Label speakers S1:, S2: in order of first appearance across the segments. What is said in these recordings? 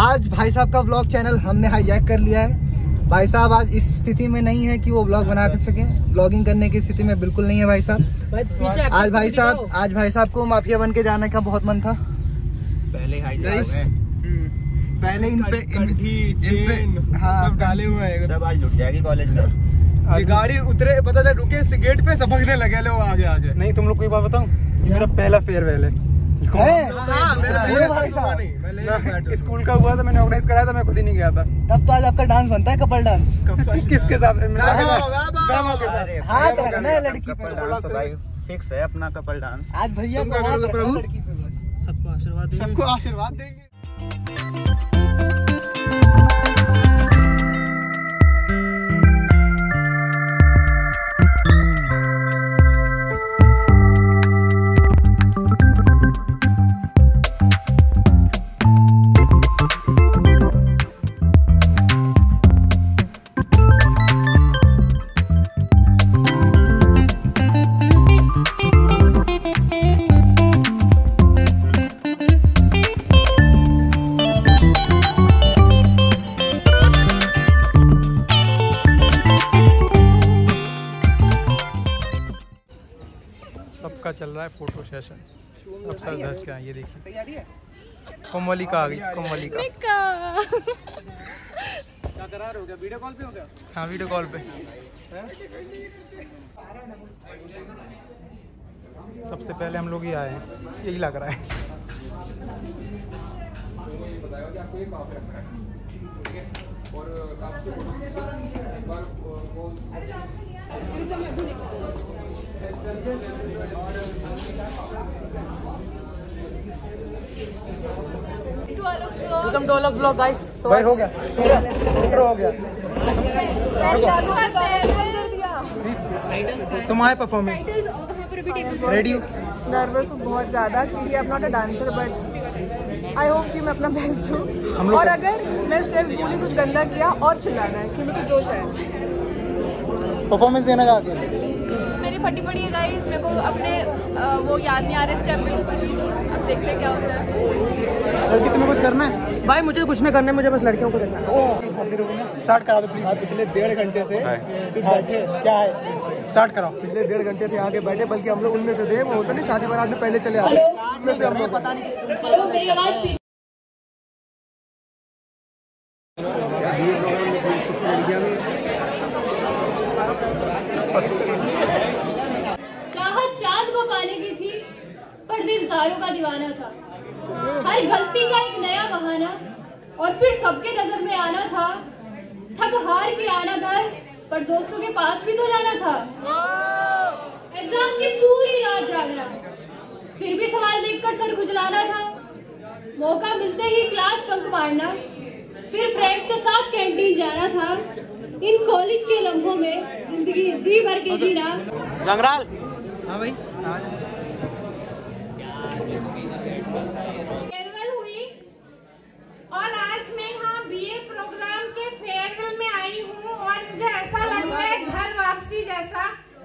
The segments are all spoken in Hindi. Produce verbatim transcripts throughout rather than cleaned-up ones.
S1: आज भाई साहब का व्लॉग चैनल हमने हाईजैक कर लिया है। भाई साहब आज इस स्थिति में नहीं है कि वो व्लॉग बना सके, व्लॉगिंग करने की स्थिति में बिल्कुल नहीं है भाई साहब। आज भाई साहब आज भाई साहब को माफिया बन के जाने का बहुत मन था।
S2: पहले हाईजैक में
S1: पहले इन पे इन पे हाँ
S2: सब डाले हुए हैं, सब आज लुट जाएगी कॉलेज में। ये गाड़ी उतरे पता चला रुके गेट पे सबकने लगे लोग आगे आगे। नहीं तुम लोग कोई बात बताऊं, ये मेरा पहला फेयरवेल है। स्कूल का हुआ था, मैंने ऑर्गेनाइज कराया था, मैं खुद ही नहीं गया था।
S1: तब तो आज आपका डांस बनता है, कपल डांस।
S2: किसके साथ?
S1: हाथ रखना है लड़की पे,
S2: फिक्स है अपना कपल डांस।
S1: आज भैया को हाथ रखना है लड़की पे, बस
S2: सबको आशीर्वाद सबको आशीर्वाद देंगे।
S3: सबका चल रहा है फोटो सेशन, सब सर धस के। ये देखिए कोमलिका आ गई, कोमलिका।
S2: क्या करार हो गया? वीडियो कॉल पे हो गया?
S3: हाँ वीडियो कॉल पे। सबसे पहले हम लोग ही आए हैं, यही लग रहा है।
S1: वेलकम टू अलग व्लॉग गाइस। तो
S2: भाई हो गया इंट्रो हो गया। तुम्हारे परफॉर्मेंस रेडी?
S4: नर्वस हूँ बहुत ज़्यादा क्योंकि I am not a dancer, but I hope कि मैं अपना बेस्ट दूँ। और अगर मैं स्टेप्स भूली, कुछ गंदा किया और चिल्लाना है कि मुझे जोश है।
S2: परफॉर्मेंस देना चाहते हैं?
S5: मेरी फटी पड़ी है गाइस, मेरे को अपने आ, वो याद नहीं आ रहे स्टेप बिल्कुल भी। अब देखते हैं क्या होता है।
S2: लड़की तुम्हें कुछ करना है?
S1: भाई मुझे कुछ नहीं करना है, मुझे बस लड़कियों को देखना है।
S2: स्टार्ट करा दो प्लीज। पिछले डेढ़ घंटे से सिर्फ बैठे, क्या है स्टार्ट कराओ। पिछले डेढ़ घंटे से आगे बैठे, बल्कि हम लोग उनमें से थे, वो होता नहीं शादी बारात में पहले चले आते, उनमें से हम लोग पता नहीं
S6: चाहत चांद को पाने की थी, पर दिल तारों का दीवाना था। हर गलती का एक नया बहाना, और फिर सबके नजर में आना था। थक हार के आना घर, पर दोस्तों के पास भी तो जाना था। एग्जाम की पूरी रात जागना, फिर भी सवाल देखकर सर खुजलाना था। मौका मिलते ही क्लास बंक मारना, फिर फ्रेंड्स के साथ कैंटीन जाना था। इन कॉलेज के लम्हों में जिंदगी जी भर के जीना।
S2: जंगराल।
S1: हाँ भाई
S4: फेयरवेल हुई और आज मैं यहाँ बीए प्रोग्राम के फेयरवेल में आई हूँ, और मुझे ऐसा लग रहा है घर वापसी जैसा।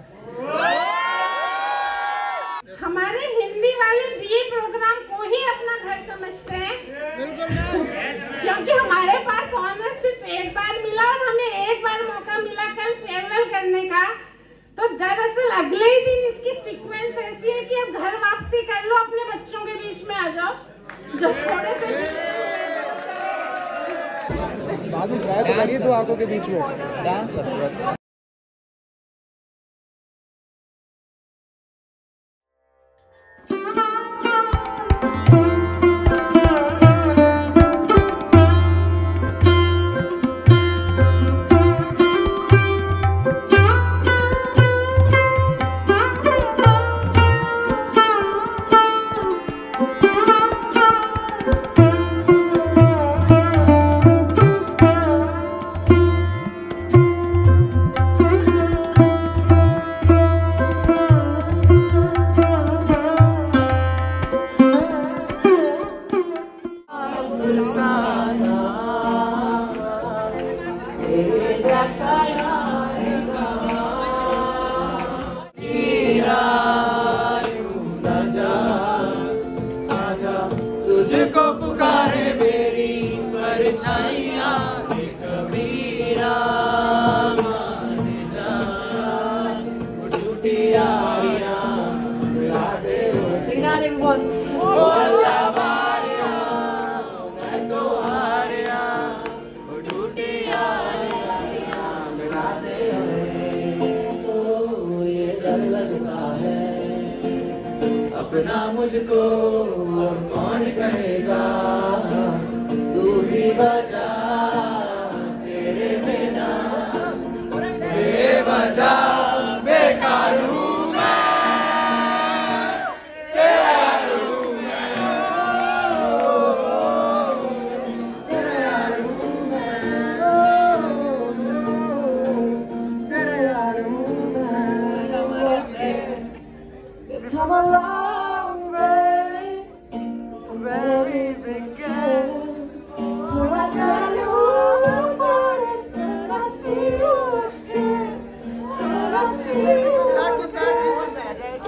S4: हमारे हिंदी वाले बीए प्रोग्राम को ही अपना घर समझते हैं, क्योंकि हमारे पास ऑनर सिर्फ एक बार मिला और हमें एक बार मौका मिला कल फेयरवेल करने का। तो दरअसल अगले ही दिन इसकी सीक्वेंस ऐसी है कि अब घर वापसी कर लो, अपने बच्चों के बीच में आ जाओ जो थोड़े से
S2: बाद में ट्राई तो करिए दो आंखों के बीच में डांस।
S7: अपना मुझको और कौन कहेगा, तू ही बचा तेरे बिना, बेवजह बेकार हूँ मैं, तेरा हूँ मैं, तेरा हूँ मैं, तेरा हूँ मैं। Come a long way from where we began. Will I tell you all about it when I see you again? When I see you again.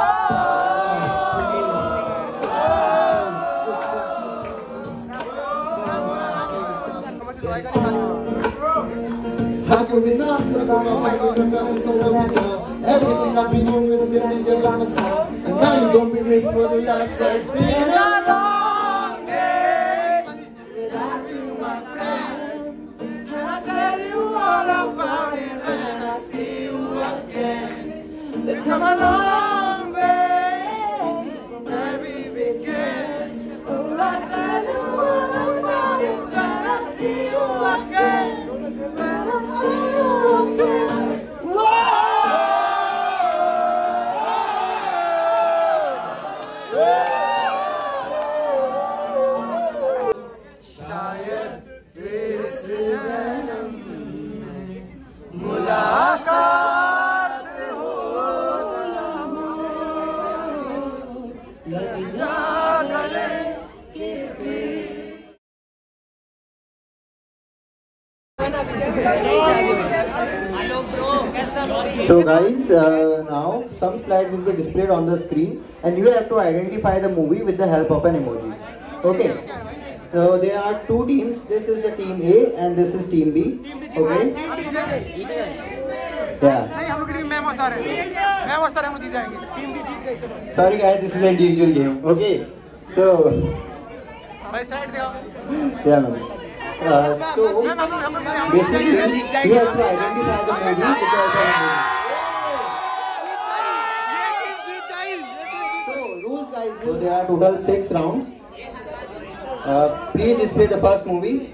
S8: How can we not talk about fighting the family so that we know everything I've been doing is still in your mama's side. And now you're gonna be me for the last place. It's been a long day without you, my friend. And I'll tell you all about it when I see you again. We've come a long way from where we began. Oh, I'll tell you all about it when I see you again. When I see you again. Whoa!
S9: So guys, uh, now some slides will be displayed on the screen and you have to identify the movie with the help of an emoji. Okay. So there are two teams. This is the team A and this is team B. Okay. Yeah. Sorry guys, this is an individual game. Okay. So. Yeah, man. Uh, so basically, you have to identify the movie with the help of an emoji. So rules guys. So there are total six rounds. Uh, please display the first movie.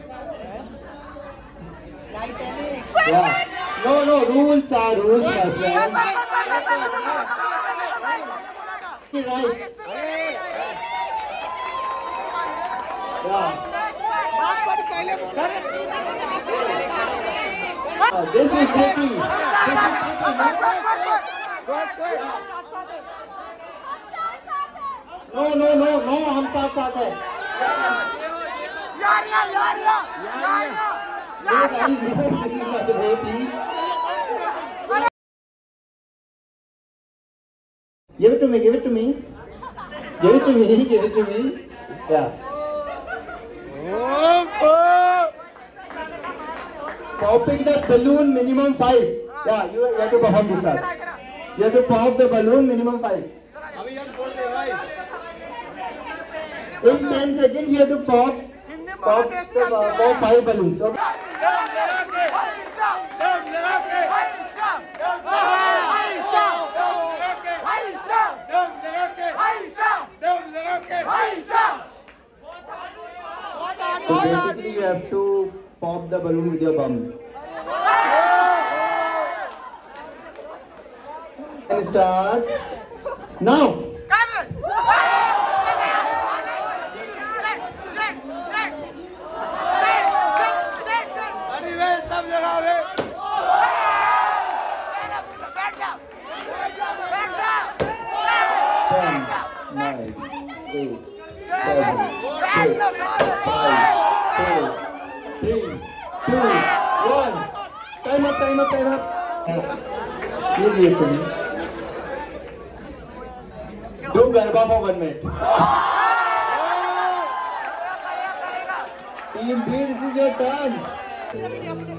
S9: Yeah. No, no, rules are rules, my friend. Right. Yeah. Uh, this is tricky. This is tricky. No, no, no, no, हम साथ साथ हैं. यार यार यार यार यार. This is not the way, please. Give it to me. Give it to me. Give it to me. Give it to me. Yeah. Popping the balloon minimum five. Yeah, you, you have to perform this task. You have to pop the balloon minimum five. In ten seconds, you have to pop, pop, the, uh, pop five balloons. Okay. So basically, you have to pop the balloon with your bum. And start now. ten, nine, eight, seven, six, five, four, three, two, one. Time up, time up, time up. You give it to me. Do Garba for one minute. Team B, this is your turn.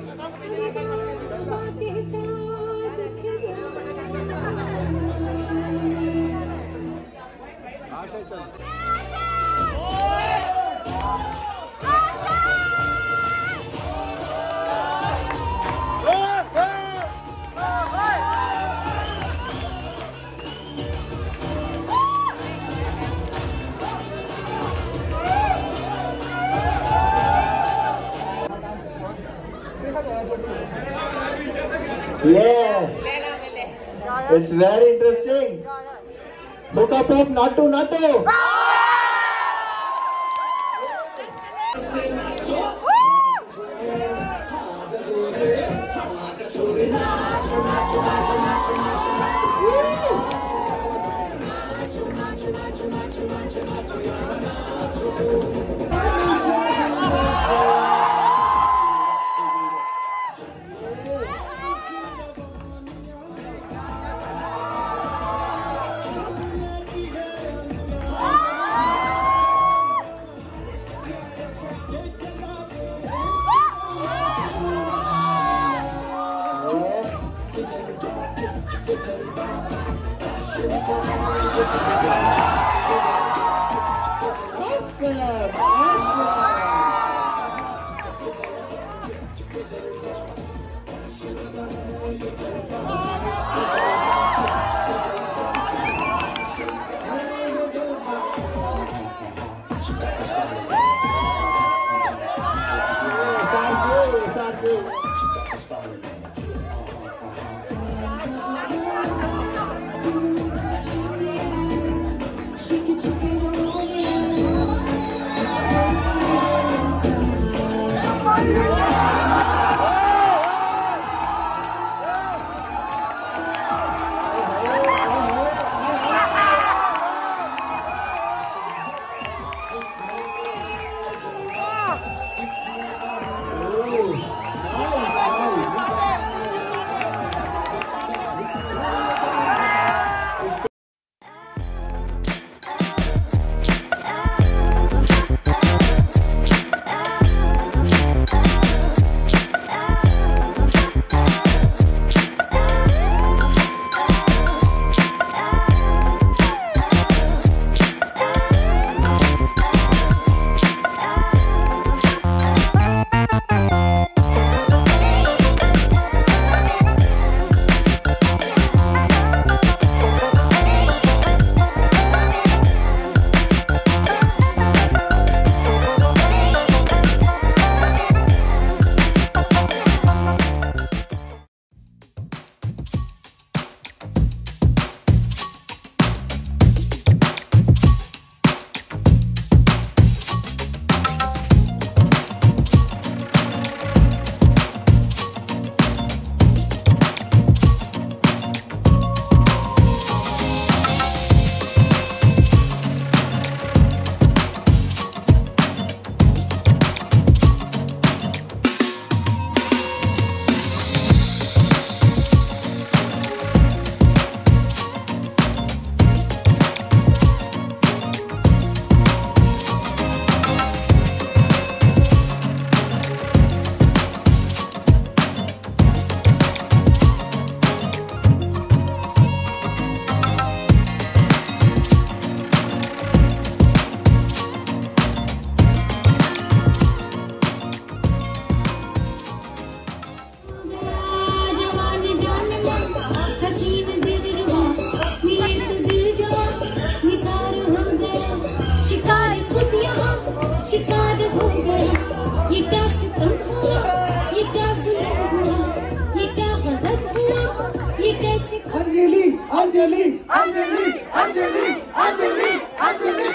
S9: Yeah. It's very interesting. Look up of Natu Natu.
S7: Anjali Anjali Anjali Anjali Anjali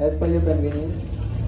S9: as per your convenience.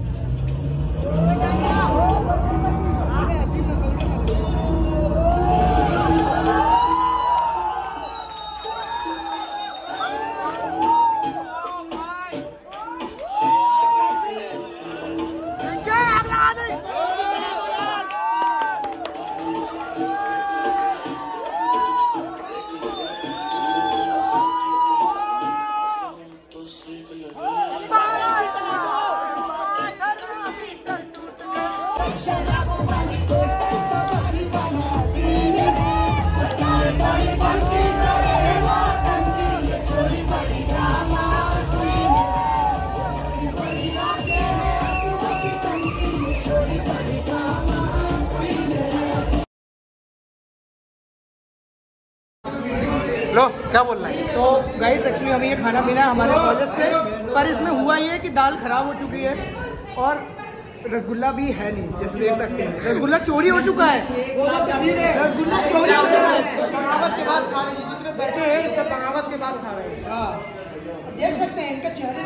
S3: लो क्या बोल रहा है?
S2: तो गाइस एक्चुअली हमें ये खाना मिला है हमारे कॉलेज से, पर इसमें हुआ ये कि दाल खराब हो चुकी है और रसगुल्ला भी है नहीं, जैसे देख सकते हैं रसगुल्ला चोरी हो चुका है। रसगुल्ला चोरी हो चुका है, बगावत के बाद खा रहे हैं, जितने बैठे हैं सब बगावत के बाद खा रहे हैं। हाँ देख सकते हैं इनका चेहरे।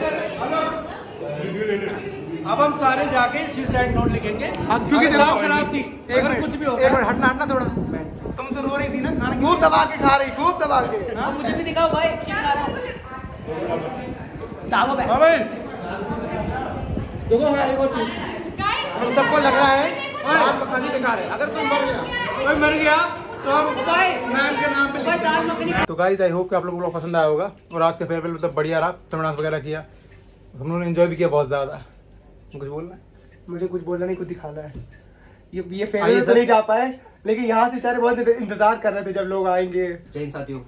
S10: अब हम सारे जाके सुसाइड नोट लिखेंगे क्योंकि दाल खराब थी। अगर कुछ भी होता है
S3: हटना हटना थोड़ा,
S10: तुम तो रो रही थी ना खाना
S2: खूब दबा के खा रही, खूब दबा के।
S10: हाँ मुझे भी दिखाओ भाई क्या खा रहा हूँ।
S2: देखो है एक और चीज, हम सबको लग रहा है दाल मखनी बेकार है। अगर कोई मर गया
S10: कोई मर गया तो हम भाई मैम के नाम पे दाल मखनी।
S3: तो गाइस आई होप कि आप लोगों को पसंद आया होगा और आज का फेयरवेल मतलब बढ़िया रहा, सब डांस वगैरह किया, हम लोगों ने एंजॉय भी किया बहुत ज्यादा। कुछ बोलना है?
S2: मुझे कुछ बोलना नहीं, कुछ दिखाना है। ये ये फेयरवेल तो नहीं जा पाए, लेकिन यहाँ से बेचारे बहुत इंतजार कर रहे थे जब लोग आएंगे।
S10: जैन साथियों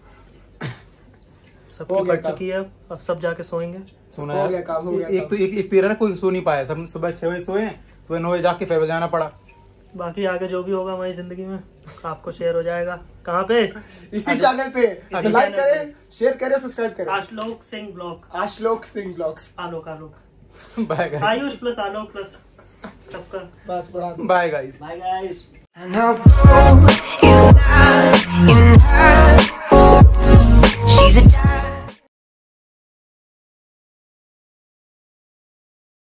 S10: सबकी बच चुकी है, अब सब जाके सोएंगे।
S3: सोना हो गया काम, हो गया एक तो एक एक तेरह ना कोई सो नहीं पाया, सब सुबह छह बजे सोए, सुबह नौ बजे जाके फेयरवेल जाना पड़ा।
S10: बाकी आगे जो भी होगा हमारी जिंदगी में आपको शेयर हो जाएगा। कहाँ पे?
S2: इसी चैनल पे। तो लाइक करें, शेयर करें, सब्सक्राइब करें।
S10: Ashlok Singh blog,
S2: Ashlok Singh blogs.
S10: Alok Alok
S3: bye guys,
S10: Ayush plus Alok plus सबका
S2: बस बड़ा।
S3: Bye guys,
S10: bye guys.
S11: I know is not enough.